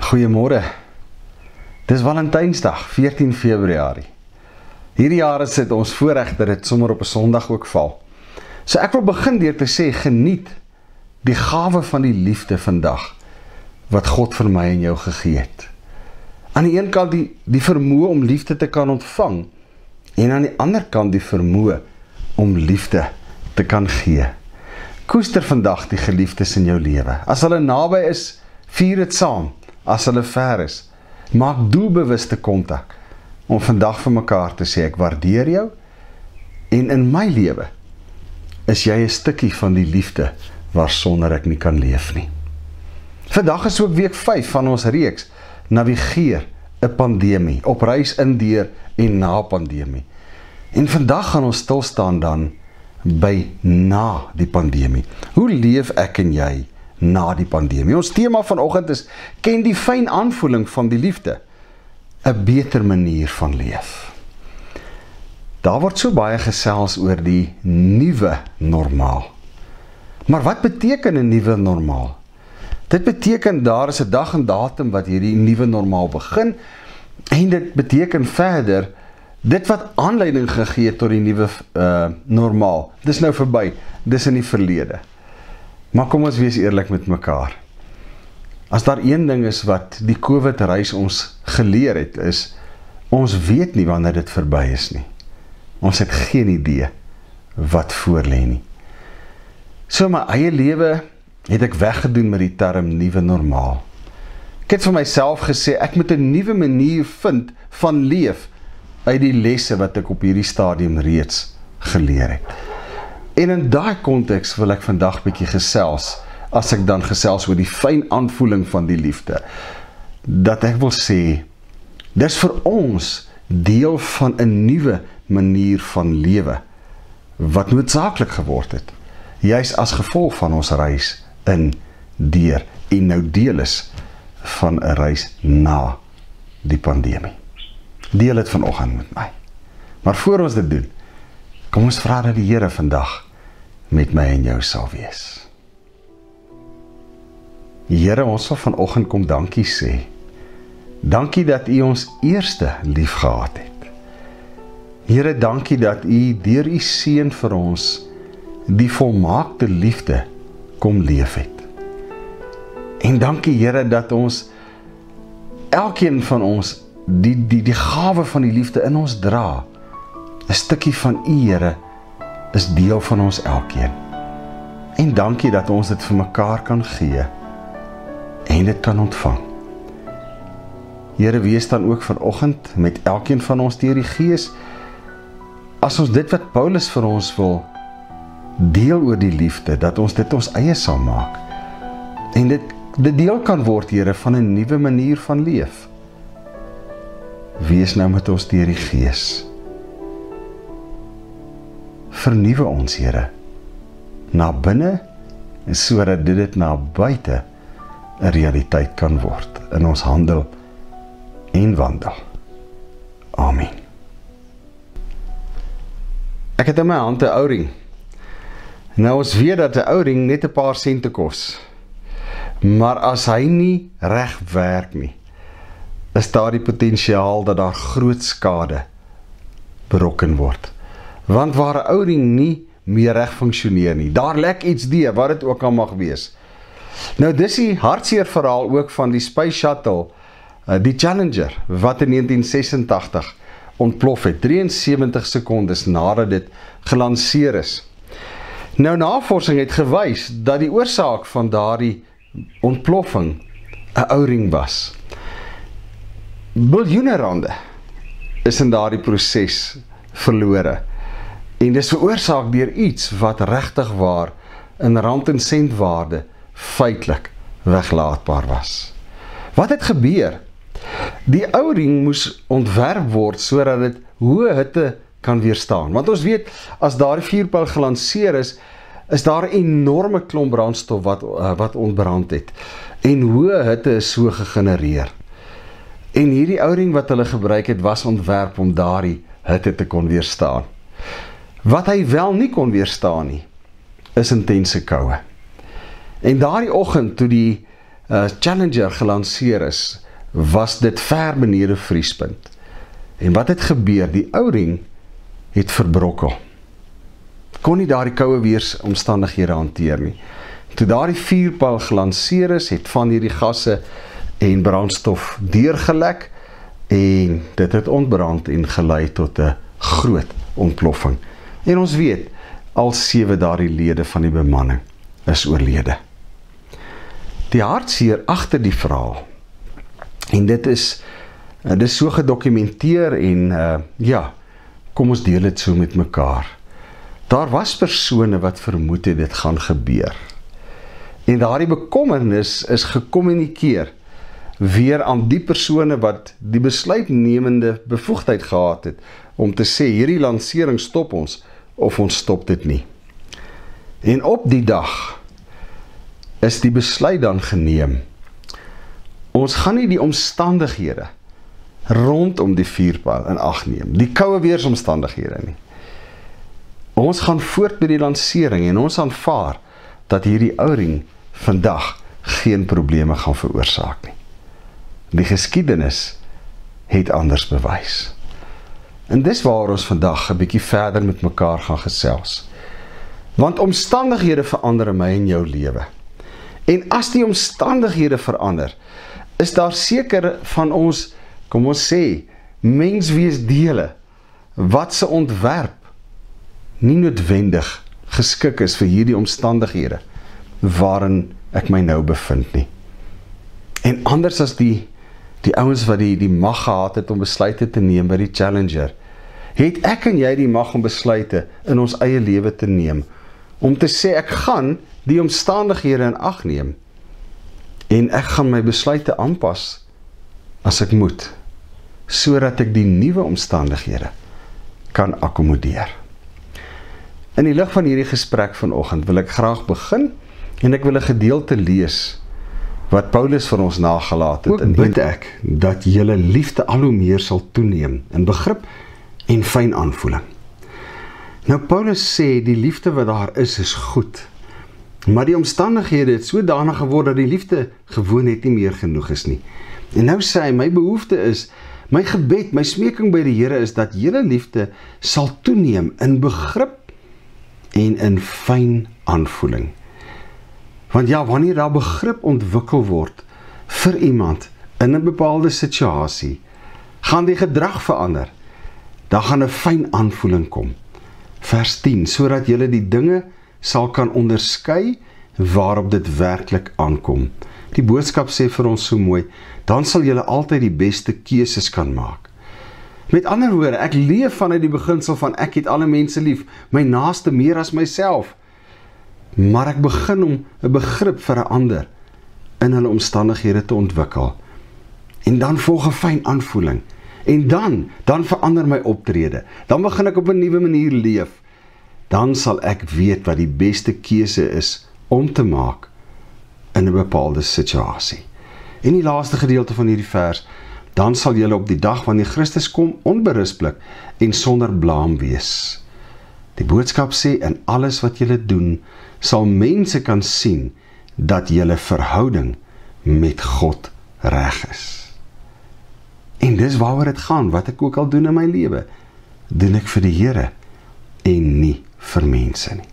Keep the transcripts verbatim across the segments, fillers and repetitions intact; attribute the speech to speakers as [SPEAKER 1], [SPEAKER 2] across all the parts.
[SPEAKER 1] Goeiemôre. Dis Valentynsdag, veertien Februarie. Hierdie jaar is dit ons voorreg dat dit sommer op 'n Sondag ook val. So ek wil begin deur te sê, geniet die gawe van die liefde vandag, wat God vir my en jou gegee het. Aan die een kant die, die vermoë om liefde te kan ontvang, en aan die ander kant die vermoë om liefde te kan gee. Koester vandag die geliefdes in jou lewe. As hulle naby is, vier dit saam. As hulle ver is, maak doelbewuste kontak, om vandag vir mekaar te sê, ek waardeer jou, en in my lewe, is jy 'n stukkie van die liefde, waarsonder ek nie kan leef nie. Vandag is ook week vyf van ons reeks, navigeer 'n pandemie, op reis in, deur en na pandemie. En vandag gaan ons stilstaan dan, by na die pandemie. Hoe leef ek en jy, na die pandemie? Ons tema vanoggend is, ken die fyn aanvoeling van die liefde, 'n beter manier van leef. Daar word so baie gesels oor die nuwe normaal. Maar wat beteken 'n nuwe normaal? Dit beteken daar is 'n dag en datum wat hierdie nuwe normaal begin, en dit beteken verder, dit wat aanleiding gegee het tot die nuwe uh, normaal, dis nou verby, dis in die verlede. Maar kom ons wees eerlik met mekaar. As daar een ding is wat die COVID-reis ons geleer het, is, ons weet nie wanneer dit verby is nie. Ons het geen idee wat voorlê nie. So my eie lewe het ek weggedoen met die term nuwe normaal. Ek het vir myself gesê, ek moet 'n nuwe manier vind van leef, uit die lesse wat ek op hierdie stadium reeds geleer het. En in daai konteks wil ek vandag bietjie gesels, as ek dan gesels oor die fyn aanvoeling van die liefde, dat ek wil sê, dis vir ons deel van 'n nuwe manier van lewe, wat noodsaaklik geword het, juis as gevolg van ons reis in, deur, en nou deel is van 'n reis na die pandemie. Deel het vanoggend met my. Maar voor ons dit doen, kom ons vra dat die Here vandag met my en jou sal wees. Here, ons sal vanoggend kom dankie sê. Dankie dat U ons eerste lief gehad het. Here, dankie dat U deur U seun vir ons die volmaakte liefde kom leef het. En dankie Here dat ons, elkeen van ons, die, die, die gawe van die liefde in ons dra. 'n Stukkie van U, Here, is deel van ons elkeen. En dankie dat ons dit vir mekaar kan gee, en dit kan ontvang. Here, wees dan ook vanoggend met elkeen van ons deur die Gees, as ons dit wat Paulus vir ons wil deel oor die liefde, dat ons dit ons eie sal maak, en dit, dit deel kan word, Here, van 'n nuwe manier van leef. Wees nou met ons deur die Gees. Vernuwe ons, Here, na binne, en sodat dit dit na buite 'n realiteit kan word, in ons handel en wandel. Amen. Ek het in my hand 'n ouring. Nou ons weet dat 'n ouring net 'n paar sente kos. Maar as hy nie reg werk nie, is daar die potensiaal dat daar groot skade berokken word. Want waar 'n ouring nie meer reg funksioneer nie, daar lek iets deur, wat dit ook al mag wees. Nou dis die hartseer verhaal ook van die Space Shuttle, die Challenger, wat in negentien sesentagtig ontplof het, drieënsewentig sekondes nadat dit gelanseer is. Nou navorsing het gewys dat die oorsaak van daardie ontploffing 'n ouring was. Biljoene rande is in daardie proses verlore. En dis veroorsaak deur iets wat regtig waar in rand en sentwaarde feitelik weglaatbaar was. Wat het gebeur? Die ouring moes ontwerp word sodat dit hoë hitte kan weerstaan. Want ons weet, as daardie vuurpyl gelanseer is, is daar 'n enorme klomp brandstof wat, uh, wat ontbrand het. En hoë hitte is so gegenereer. En hierdie ouring wat hulle gebruik het, was ontwerp om daardie hitte te kon weerstaan. Wat hy wel nie kon weerstaan nie, is intense koue. En daardie oggend, toe die uh, Challenger gelanseer is, was dit ver benede vriespunt. En wat het gebeur? Die ou ring het verbrokkel. Kon nie daar die koue weersomstandighede hanteer nie. Toe daar die vuurpyl gelanseer is, het van hierdie gasse en brandstof deurgelek, en dit het ontbrand en gelei tot 'n groot ontploffing. En ons weet, al sewe daardie lede van die bemanning is oorlede. Die hartseer agter die verhaal, en dit is, dit is so gedokumenteer en uh, ja, kom ons deel dit so met mekaar. Daar was persone wat vermoed het dit gaan gebeur. En daardie bekommernis is gekommunikeer weer aan die persone wat die besluitnemende bevoegdheid gehad het om te sê, hierdie lansering stop ons, of ons stop dit nie. En op die dag is die besluit dan geneem. Ons gaan nie die omstandighede rondom die vuurpyl in ag neem, die koue weersomstandighede nie. Ons gaan voort met die lansering en ons aanvaar dat hierdie ou ring vandag geen probleme gaan veroorsaak nie. Die geskiedenis het anders bewys. En dis waar ons vandag 'n bietjie verder met mekaar gaan gesels. Want omstandighede verander in my en jou lewe. En as die omstandighede verander, is daar seker van ons, kom ons sê, mensweesdele, wat se ontwerp nie noodwendig geskik is vir hierdie omstandighede, waarin ek my nou bevind nie. En anders as die, die ouens wat die, die mag gehad het om besluite te neem by die Challenger, het ek en jy die mag om besluite in ons eie lewe te neem, om te sê ek gaan die omstandighede in ag neem, en ek gaan my besluite aanpas as ek moet, sodat ek die nuwe omstandighede kan akkommodeer. In die lig van hierdie gesprek vanoggend wil ek graag begin, en ek wil 'n gedeelte lees wat Paulus vir ons nagelaat het. En bid ek dat julle liefde al hoe meer sal toeneem in begrip en fyn aanvoeling. Nou Paulus sê die liefde wat daar is is goed, maar die omstandighede het sodanig geword dat die liefde gewoon net nie meer genoeg is nie. En nou sê hy, my behoefte is, my gebed, my smeking by die Here is dat julle liefde sal toeneem in begrip en in fyn aanvoeling. Want ja, wanneer daar begrip ontwikkel word vir iemand in 'n bepaalde situasie, gaan die gedrag verander. Dan gaan 'n fyn aanvoeling kom. Vers tien, sodat julle die dinge sal kan onderskei waarop dit werklik aankom. Die boodskap sê vir ons so mooi, dan sal julle altyd die beste keuses kan maak. Met ander woorde, ek leef vanuit die beginsel van ek het alle mense lief, my naaste meer as myself. Maar ek begin om 'n begrip vir 'n ander in hulle omstandighede te ontwikkel. En dan volg 'n fyn aanvoeling. En dan, dan verander my optrede. Dan begin ek op 'n nuwe manier leef. Dan sal ek weet wat die beste keuse is om te maak in 'n bepaalde situasie. En die laaste gedeelte van hierdie vers, dan sal julle op die dag wanneer Christus kom onberispelik en sonder blaam wees. Die boodskap sê, in alles wat julle doen, sal mense kan sien dat julle verhouding met God reg is. En dis waaroor dit gaan, wat ek ook al doen in my lewe, doen ek vir die Here en nie vir mense nie.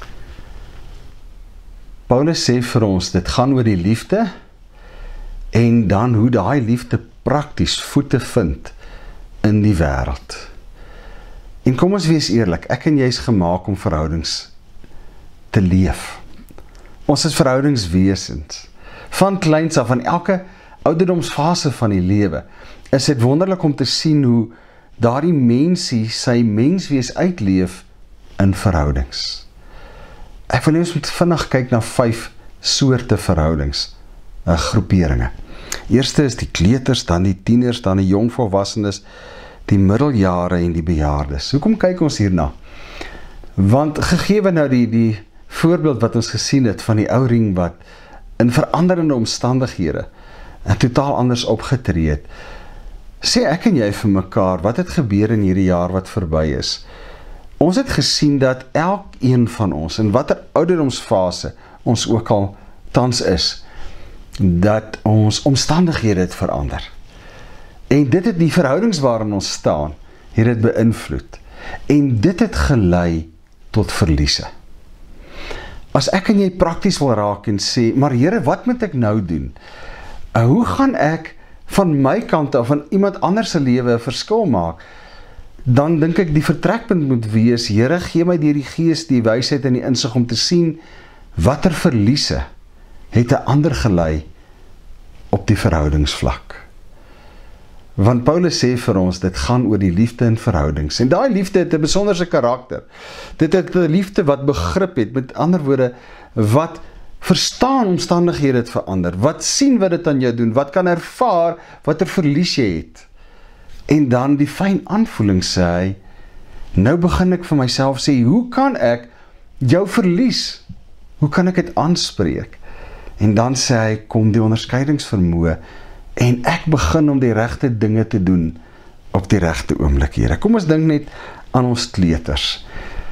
[SPEAKER 1] Paulus sê vir ons, dit gaan oor die liefde, en dan hoe daai liefde prakties voete vind in die wêreld. En kom ons wees eerlik, ek en jy is gemaak om verhoudings te leef. Ons is verhoudingswesens. Van kleins af, van elke ouderdomsfase van die lewe, is dit wonderlik om te sien hoe daardie mensie sy menswees uitleef in verhoudings. Ek wil ons moet vinnig kyk na vyf soorte verhoudings, uh, groeperinge. Eerste is die kleuters, dan die tieners, dan die jongvolwassenes, die middeljare en die bejaardes. Hoekom kyk ons hierna? Want gegee nou die, die voorbeeld wat ons gesien het van die ou ring wat in veranderende omstandighede en totaal anders opgetree het, sê ek en jy vir mekaar, wat het gebeur in hierdie jaar wat verby is? Ons het gesien dat elkeen van ons, in watter ouderdomsfase ons ook al tans is, dat ons omstandighede het verander. En dit het die verhoudings waarin ons staan, het dit beïnvloed. En dit het gelei tot verliese. As ek en jy prakties wil raak en sê, maar Here, wat moet ek nou doen? Uh, hoe gaan ek van my kant af, van iemand anders se lewe 'n verskil maak? Dan dink ek die vertrekpunt moet wees, Here, gee my deur die Gees die wysheid en die insig om te sien, watter verliese het 'n ander gelei op die verhoudingsvlak. Want Paulus sê vir ons, dit gaan oor die liefde in verhoudings. En daai liefde het 'n besonderse karakter. Dit het 'n liefde wat begrip het, met ander woorde, wat verstaan omstandighede het verander, wat sien wat dit aan jou doen, wat kan ervaar, wat 'n verlies jy het. En dan die fyn aanvoeling sê hy, nou begin ek vir myself sê, hoe kan ek jou verlies, hoe kan ek dit aanspreek? En dan sê hy, kom die onderskeidingsvermoë, en ek begin om die regte dinge te doen op die regte oomblik, Here. Kom ons dink net aan ons kleuters.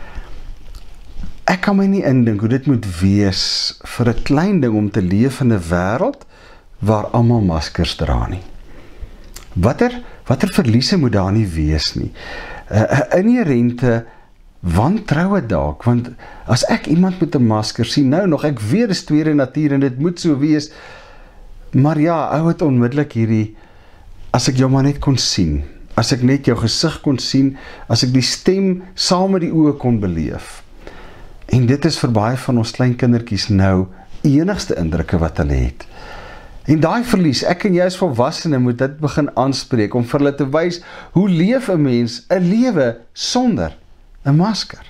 [SPEAKER 1] Ek kan my nie indink hoe dit moet wees vir 'n klein ding om te leef in 'n wêreld waar almal maskers dra nie. Watter watter verliese moet daar nie wees nie. 'n inherente wantroue dalk, want as ek iemand met 'n masker sien, nou nog, ek weet dis tweede natuur en dit moet so wees. Maar ja, ou het onmiddellik hierdie, as ek jou maar net kon sien, as ek net jou gesig kon sien, as ek die stem saam met die oë kon beleef. En dit is vir baie van ons klein kindertjies nou enigste indrukke wat hulle het. En daai verlies, ek en jy as volwassene moet dit begin aanspreek, om vir hulle te wys, hoe leef 'n mens 'n lewe sonder 'n masker.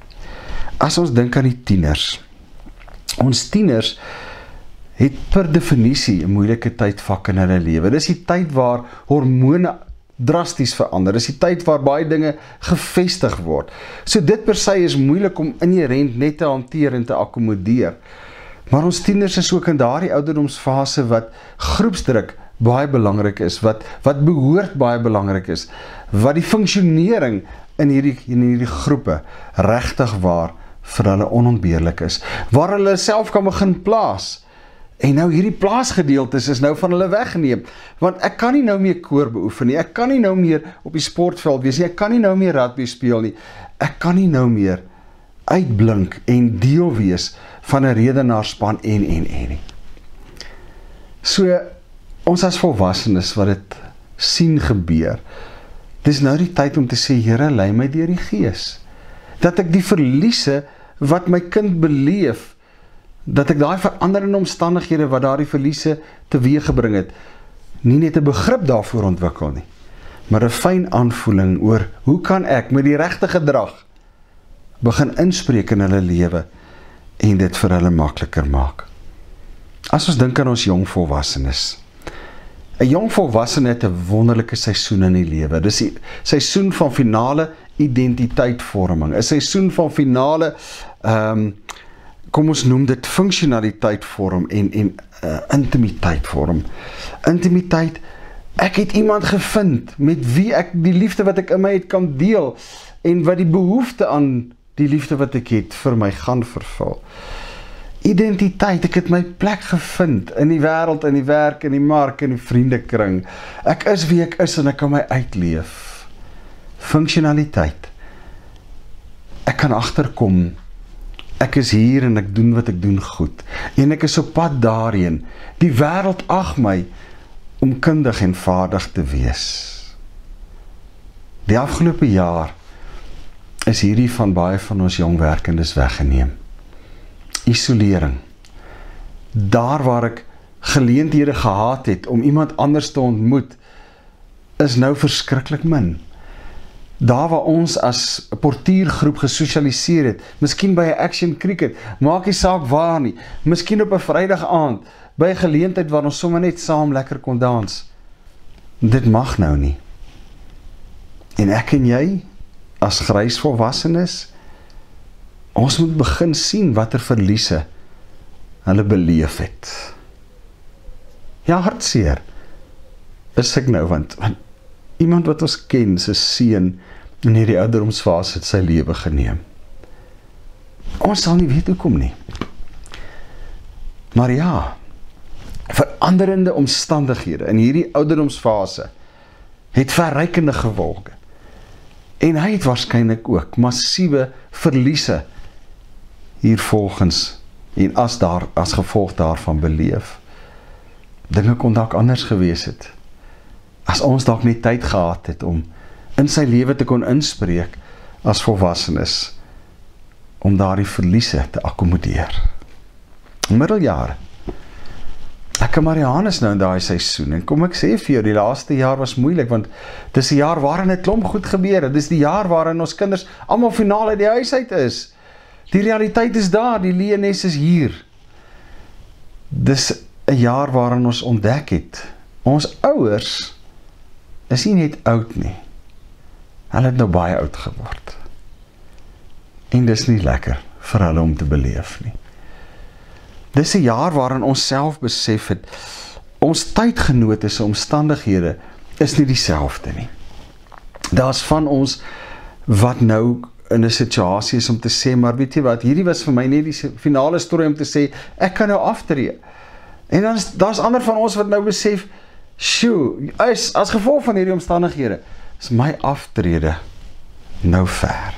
[SPEAKER 1] As ons dink aan die tieners, ons tieners het per definisie 'n moeilike tydvak in hulle lewe. Dis die tyd waar hormone drasties verander, dis die tyd waar baie dinge gevestig word. So dit per se is moeilik om inherent net te hanteer en te akkommodeer. Maar ons tieners is ook in daardie ouderdomsfase wat groepsdruk baie belangrik is, wat, wat behoort baie belangrik is, wat die funksionering in hierdie, in hierdie groepe regtig waar vir hulle onontbeerlik is, waar hulle self kan begin plaas. En nou hierdie plaasgedeeltes is nou van hulle weggeneem, want ek kan nie nou meer koor beoefen nie, ek kan nie nou meer op die sportveld wees nie, ek kan nie nou meer rugby speel nie, ek kan nie nou meer uitblink en deel wees van 'n redenaarspan en en en nie. So, ons as volwassenes wat dit sien gebeur, dis nou die tyd om te sê, Here, lei my deur die Gees, dat ek die verliese wat my kind beleef, dat ek daai veranderende omstandighede wat daardie verliese teweeggebring het, nie net 'n begrip daarvoor ontwikkel nie, maar 'n fyn aanvoeling oor hoe kan ek met die regte gedrag begin inspreek in hulle lewe en dit vir hulle makliker maak. As ons dink aan ons jong volwassenes, 'n jong volwassene het 'n wonderlike seisoen in die lewe. Dis die seisoen van finale identiteitvorming, 'n seisoen van finale um, kom ons noem dit funksionaliteit vorm en, en uh, intimiteit vorm. Intimiteit, ek het iemand gevind met wie ek die liefde wat ek in my het kan deel en wat die behoefte aan die liefde wat ek het vir my gaan vervul. Identiteit, ek het my plek gevind in die wêreld, in die werk, in die mark, in die vriendekring. Ek is wie ek is en ek kan my uitleef. Funksionaliteit, ek kan agterkom, ek is hier en ek doen wat ek doen goed. En ek is op pad daarheen. Die wêreld ag my om kundig en vaardig te wees. Die afgelope jaar is hierdie van baie van ons jong werkendes weggeneem. Isolering. Daar waar ek geleenthede gehad het om iemand anders te ontmoet, is nou verskriklik min. Daar waar ons as portiergroep gesosialiseer het, miskien by 'n action cricket, maak nie saak waar nie, miskien op 'n Vrydag aand, by 'n geleentheid waar ons sommer net saam lekker kon dans. Dit mag nou nie. En ek en jy, as grys volwassenes, ons moet begin sien watter verliese hulle beleef het. Ja, hartseer is ek nou, want, want iemand wat ons ken, sy seun, in hierdie ouderdomsfase het sy lewe geneem. Ons sal nie weet hoekom nie. Maar ja, Veranderende omstandighede in hierdie ouderdomsfase het verrykende gevolge. En hy het waarskynlik ook massiewe verliese hier volgens en as, daar, as gevolg daarvan beleef. Dinge kon dalk anders gewees het, as ons dalk nie tyd gehad het om in sy lewe te kon inspreek as volwassenes, om daardie verliese te akkommodeer. Middeljare. Ek en Marianus nou in daai seisoen, en kom ek sê vir jou, die laaste jaar was moeilik, want dis die jaar waarin 'n klomp goed gebeur het, dis die jaar waarin ons kinders almal finaal uit die huis uit is. Die realiteit is daar, die leenes is hier. Dis 'n jaar waarin ons ontdek het, ons ouers is nie net oud nie, hulle het nou baie oud geword. En dis nie lekker vir hulle om te beleef nie. Dis 'n jaar waarin ons self besef het, ons tydgenote se omstandighede is nie dieselfde nie. Daar's van ons wat nou in 'n situasie is om te sê, maar weet jy wat, hierdie was vir my net die finale storie om te sê, ek kan nou aftree. En dan is daar's ander van ons wat nou besef, sjoe, as, as gevolg van hierdie omstandighede, is my aftrede nou ver.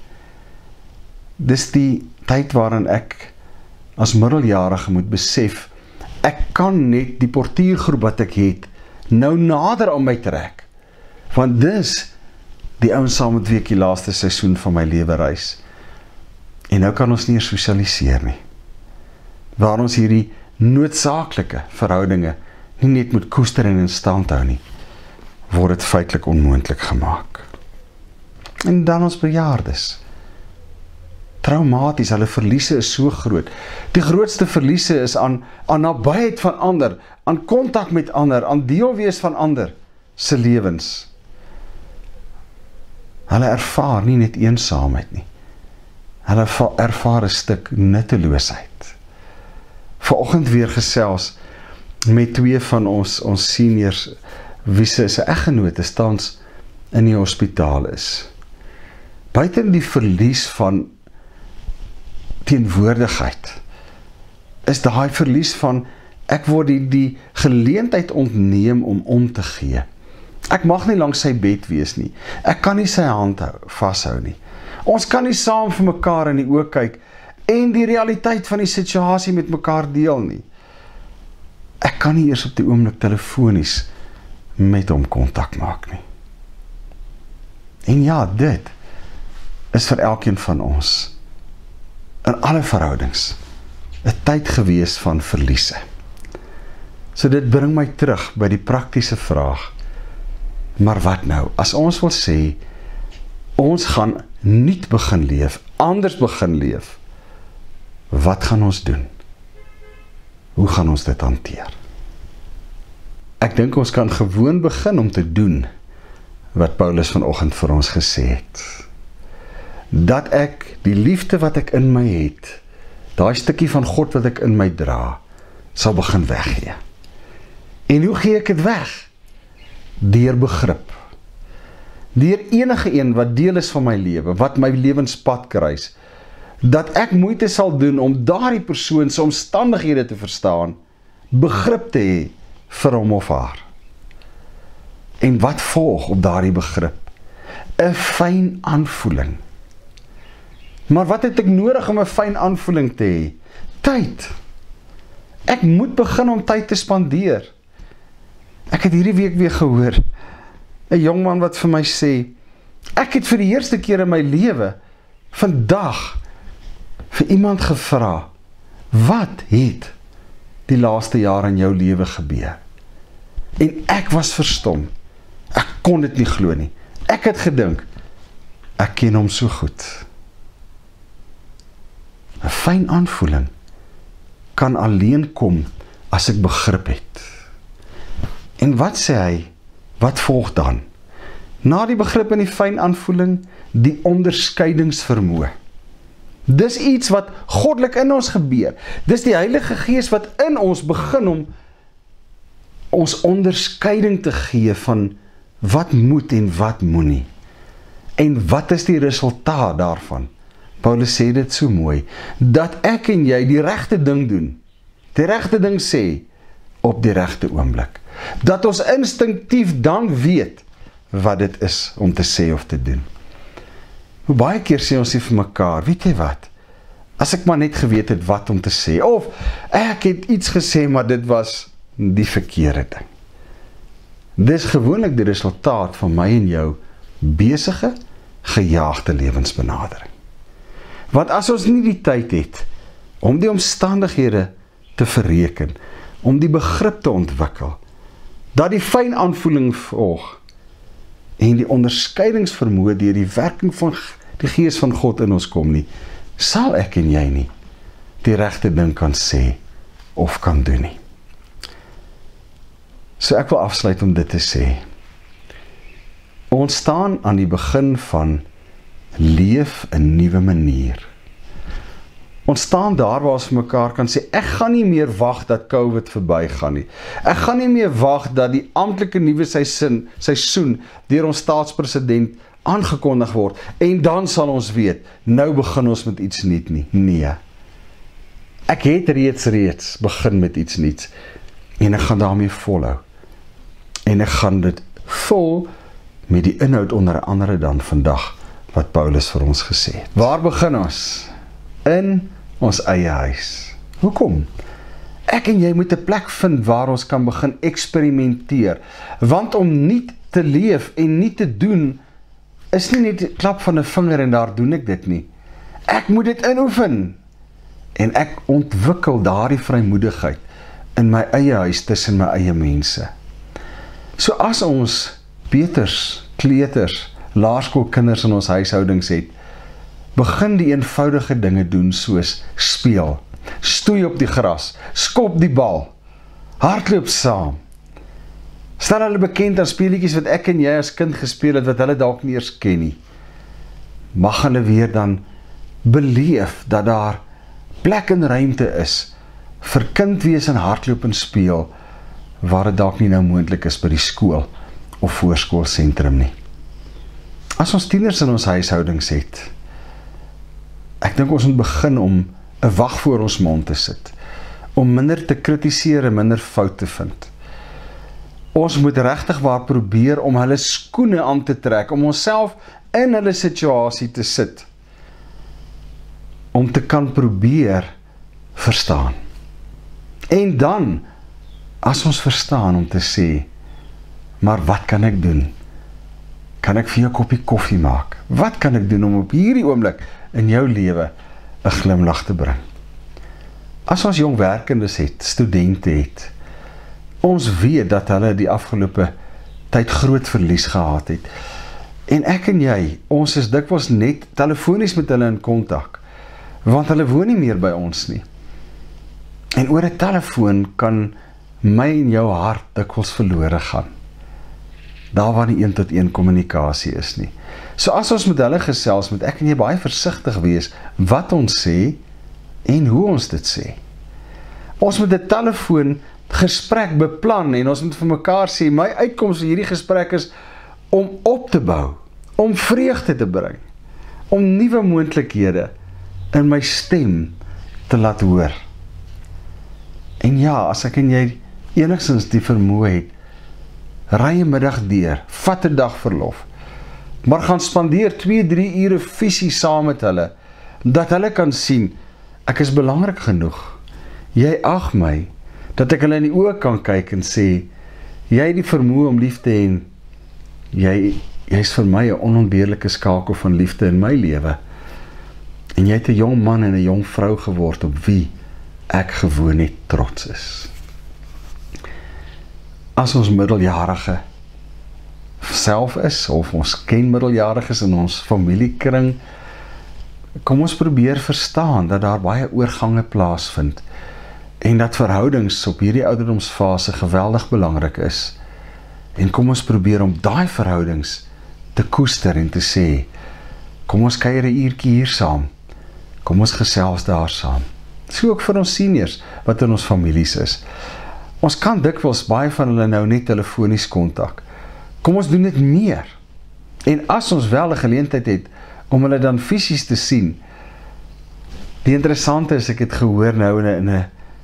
[SPEAKER 1] Dis die tyd waarin ek as middeljarige moet besef, ek kan net die portuïergroep wat ek het, nou nader aan my trek. Want dis die ouens saam met wie ek die laaste seisoen van my lewe reis. En nou kan ons nie eens sosialiseer nie. Waar ons hierdie noodsaaklike verhoudinge nie net moet koester en in stand hou nie, word dit feitelik onmoontlik gemaak. En dan ons bejaardes. Traumaties, hulle verliese is so groot. Die grootste verliese is aan, aan nabyheid van ander, aan kontak met ander, aan deel wees van ander se lewens. Hulle ervaar nie net eensaamheid nie. Hulle ervaar 'n stuk nutteloosheid. Vanoggend weer gesels met twee van ons, ons seniors, wie se se eggenote tans in die hospitaal is. Buiten die verlies van teenwoordigheid, is daai verlies van, ek word die, die geleentheid ontneem om om te gee. Ek mag nie langs sy bed wees nie. Ek kan nie sy hand hou, vashou nie. Ons kan nie saam vir mekaar in die oë kyk en die realiteit van die situasie met mekaar deel nie. Ek kan nie eers op die oomblik telefonies met hom kontak maak nie. En ja, dit is vir elkeen van ons in alle verhoudings 'n tyd gewees van verliese. So dit bring my terug by die praktiese vraag, maar wat nou? As ons wil sê, ons gaan nuut begin leef, anders begin leef, wat gaan ons doen? Hoe gaan ons dit hanteer? Ek dink ons kan gewoon begin om te doen wat Paulus vanoggend vir ons gesê het. Dat ek die liefde wat ek in my het, daai stukkie van God wat ek in my dra, sal begin weggee. En hoe gee ek dit weg? Deur begrip. Deur enige een wat deel is van my lewe, wat my lewenspad kruis, dat ek moeite sal doen om daardie persoon se omstandighede te verstaan, begrip te hê vir hom of haar. En wat volg op daardie begrip? 'n Fyn aanvoeling. Maar wat het ek nodig om 'n fyn aanvoeling te hê? Tyd. Ek moet begin om tyd te spandeer. Ek het hierdie week weer gehoor, 'n jong man wat vir my sê, ek het vir die eerste keer in my lewe, vandag, vir iemand gevra, wat het die laaste jaar in jou lewe gebeur? En ek was verstom. Ek kon dit nie glo nie. Ek het gedink, ek ken hom so goed. 'n Fyn aanvoeling kan alleen kom as ek begrip het. En wat sê hy? Wat volg dan? Na die begrip en die fyn aanvoeling, die onderskeidingsvermoë. Dis iets wat goddelik in ons gebeur. Dis die Heilige Gees wat in ons begin om ons onderskeiding te gee van wat moet en wat moenie. En wat is die resultaat daarvan? Paulus sê dit so mooi, dat ek en jy die regte ding doen, die regte ding sê, op die regte oomblik. Dat ons instinktief dan weet wat dit is om te sê of te doen. Hoe baie keer sê ons nie vir mekaar, weet jy wat, as ek maar net geweet het wat om te sê, of ek het iets gesê, maar dit was die verkeerde ding. Dis gewoonlik die resultaat van my en jou besige, gejaagde lewensbenadering. Want as ons nie die tyd het om die omstandighede te verreken, om die begrip te ontwikkel, dat die fyn aanvoeling volg, en die onderskeidingsvermoë deur die werking van die Gees van God in ons kom nie, sal ek en jy nie die regte ding kan sê of kan doen nie. So ek wil afsluit om dit te sê. Ons staan aan die begin van leef 'n nuwe manier. Ons staan daar waar ons vir mekaar kan sê, ek gaan nie meer wag dat COVID verby gaan nie. Ek gaan nie meer wag dat die amptelike nuwe seisoen, seisoen deur ons staatspresident aangekondig word, en dan sal ons weet, nou begin ons met iets nuut nie. Nee. Ek het reeds reeds begin met iets nuuts, en ek gaan daarmee volhou. En ek gaan dit vol met die inhoud onder andere dan vandag, wat Paulus vir ons gesê het. Waar begin ons? In ons eie huis. Hoekom? Ek en jy moet 'n plek vind waar ons kan begin eksperimenteer. Want om nie te leef en nie te doen, is nie net 'n klap van 'n vinger en daar doen ek dit nie. Ek moet dit inoefen. En ek ontwikkel daardie vrymoedigheid in my eie huis tussen my eie mense. So as ons Peters, kleuters, laerskoolkinders in ons huishoudings het, begin die eenvoudige dinge doen soos speel, stoei op die gras, skop die bal, hardloop saam. Stel hulle bekend aan speletjies wat ek en jy as kind gespeel het, wat hulle dalk nie eers ken nie. Mag hulle weer dan beleef dat daar plek en ruimte is vir kind wees en hardloop en speel, waar dit dalk nie nou moontlik is by die skool of voorskoolsentrum nie. As ons tieners in ons huishoudings het, ek dink ons moet begin om 'n wag voor ons mond te sit, om minder te kritiseer en minder fout te vind. Ons moet regtig waar probeer om hulle skoene aan te trek, om onsself in hulle situasie te sit, om te kan probeer verstaan. En dan, as ons verstaan, om te sê, maar wat kan ek doen? Kan ek vir jou 'n koppie koffie maak? Wat kan ek doen om op hierdie oomblik in jou lewe 'n glimlag te bring? As ons jong werkendes het, studente het, ons weet dat hulle die afgelope tyd groot verlies gehad het. En ek en jy, ons is dikwels net telefonies met hulle in kontak, want hulle woon nie meer by ons nie. En oor 'n telefoon kan my en jou hart dikwels verlore gaan. Daar waar nie een tot een kommunikasie is nie. So as ons met hulle gesels, moet ek en jy baie versigtig wees wat ons sê en hoe ons dit sê. Ons moet 'n telefoon gesprek beplan en ons moet vir mekaar sê, my uitkoms vir hierdie gesprek is om op te bou, om vreugde te bring, om nuwe moontlikhede in my stem te laat hoor. En ja, as ek en jy enigstens die vermoë het, ry 'n middag deur, vat 'n dag verlof, maar gaan spandeer twee, drie ure fisies saam met hulle, dat hulle kan sien, ek is belangrik genoeg, jy ag my, dat ek hulle in die oë kan kyk en sê, jy het die vermoë om lief te hê, jy, jy is vir my 'n onontbeerlike skakel van liefde in my lewe, en jy het 'n jong man en 'n jong vrou geword op wie ek gewoon net trots is. As ons middeljarige self is, of ons ken middeljariges in ons familiekring, kom ons probeer verstaan dat daar baie oorgange plaasvind, en dat verhoudings op hierdie ouderdomsfase geweldig belangrik is, en kom ons probeer om daai verhoudings te koester en te sê, kom ons kuier 'n uurtjie hier saam, kom ons gesels daar saam. So ook vir ons seniors, wat in ons families is. Ons kan dikwels baie van hulle nou net telefonies kontak. Kom ons doen dit meer. En as ons wel 'n geleentheid het, om hulle dan fisies te sien, die interessante is, ek het gehoor nou in 'n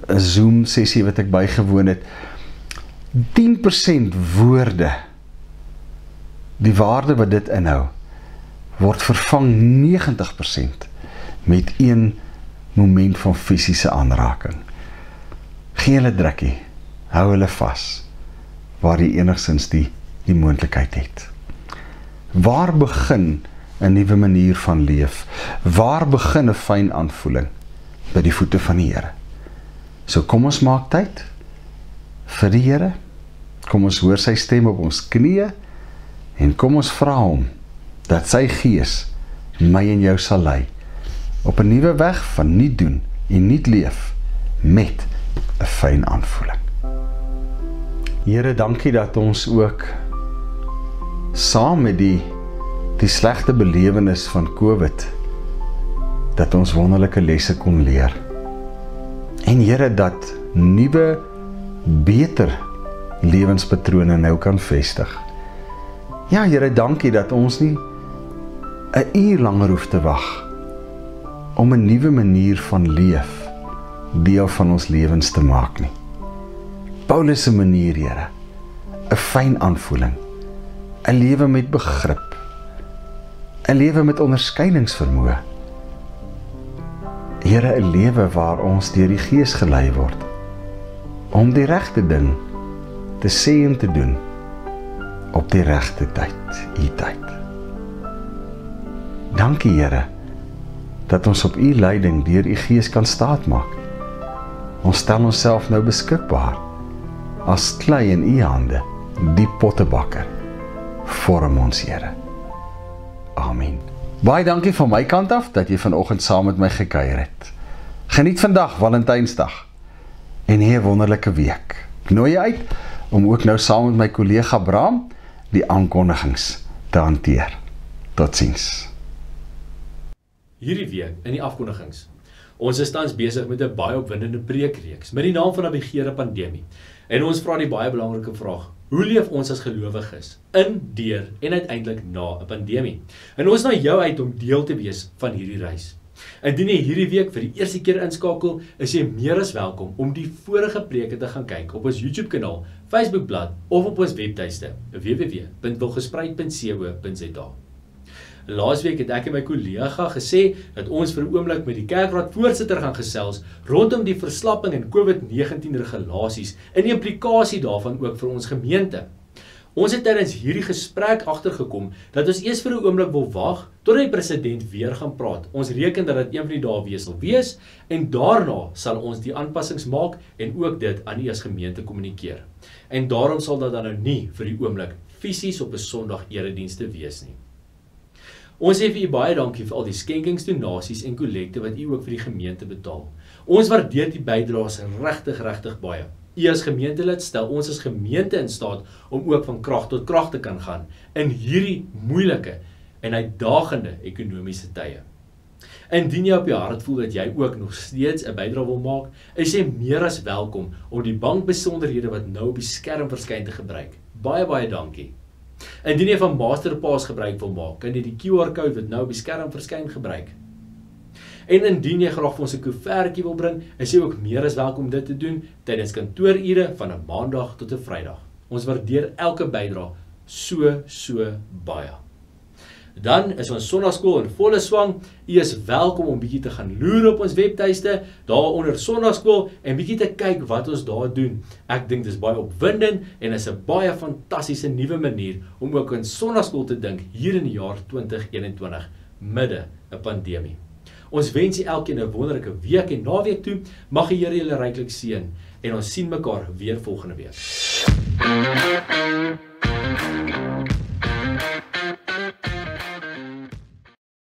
[SPEAKER 1] 'n Zoom sessie wat ek bygewoon het, tien persent woorde, die waarde wat dit inhou, word vervang negentig persent met een moment van fisiese aanraking. Gee hulle drukkie, hou hulle vas, waar jy enigstens die, die moontlikheid het. Waar begin 'n nuwe manier van leef? Waar begin 'n fyn aanvoeling? By die voete van die Here. So kom ons maak tyd vir die Here, kom ons hoor sy stem op ons knieë, en kom ons vra hom, dat sy gees my en jou sal lei, op 'n nuwe weg van nie doen en nie leef, met 'n fyn aanvoeling. Here, dankie dat ons ook saam met die, die slegte belewenis van COVID, dat ons wonderlike lesse kon leer. En Here, dat nuwe, beter lewenspatrone nou kan vestig. Ja, Here, dankie dat ons nie 'n uur langer hoef te wag om 'n nuwe manier van leef deel van ons lewens te maak nie. Paulus se manier, Here, 'n fyn aanvoeling, 'n lewe met begrip, 'n lewe met onderskeidingsvermoë. Here, 'n lewe waar ons deur die Gees gelei word, om die regte ding te sê en te doen, op die regte tyd, u tyd. Dankie, Here, dat ons op u leiding deur u Gees kan staatmaak. Ons stel onsself nou beskikbaar, as klei in u hande, die pottebakker. Vorm ons, Here. Amen. Baie dankie van my kant af, dat jy vanoggend saam met my gekuier het. Geniet vandag, Valentynsdag, en hê 'n wonderlike week. Ek nooi jy uit, om ook nou saam met my kollega Bram, die aankondigings te hanteer. Totsiens.
[SPEAKER 2] Hierdie week in die afkondigings. Ons is tans besig met 'n baie opwindende preekreeks met die naam van Navigeer 'n Pandemie. En ons vra die baie belangrike vraag: hoe leef ons as gelowiges in, deur en uiteindelik na 'n pandemie? En ons nooi jou uit om deel te wees van hierdie reis. Indien jy hierdie week vir die eerste keer inskakel, is jy meer as welkom om die vorige preke te gaan kyk op ons YouTube kanaal, Facebook bladsy of op ons webtuiste w w w punt wilgespreid punt co punt za. Laasweek het ek en my kollega gesê dat ons vir 'n oomblik met die kerkraad voorsitter gaan gesels rondom die verslapping in COVID negentien regulasies en die implikasie daarvan ook vir ons gemeente. Ons het tydens hierdie gesprek agtergekom dat ons eers vir 'n oomblik wil wag totdat die president weer gaan praat. Ons reken dat dit een van die dae weer sal wees en daarna sal ons die aanpassings maak en ook dit aan u as gemeente kommunikeer. En daarom sal dit dan nou nie vir die oomblik fisies op 'n Sondag eredienste wees nie. Ons sê vir u baie dankie vir al die skenkings, donasies en kollekte wat u ook vir die gemeente betaal. Ons waardeer die bydraes regtig regtig baie. U as gemeentelid stel ons as gemeente in staat om ook van krag tot krag te kan gaan in hierdie moeilike en uitdagende ekonomiese tye. Indien jy op jou hart voel dat jy ook nog steeds 'n bydrae wil maak, is jy meer as welkom om die bankbesonderhede wat nou op die skerm verskyn te gebruik. Baie baie dankie. Indien jy van Masterpass gebruik wil maak, kan jy die Q R-code wat nou op die skerm verskyn gebruik. En indien jy graag vir ons 'n koevertjie wil bring, is jy ook meer as welkom om dit te doen tydens kantoorure van 'n Maandag tot 'n Vrydag. Ons waardeer elke bydrae so so baie. Dan is ons Sondagskool in volle swang. U is welkom om bietjie te gaan loer op ons webtuiste, daar onder Sondagskool, en bietjie te kyk wat ons daar doen. Ek dink dis baie opwindend en is 'n baie fantastiese nuwe manier om ook aan Sondagskool te dink hier in die jaar twintig eenentwintig, midde 'n pandemie. Ons wens julle elkeen 'n wonderlike week en naweek toe. Mag die Here julle ryklik seën en ons sien mekaar weer volgende week.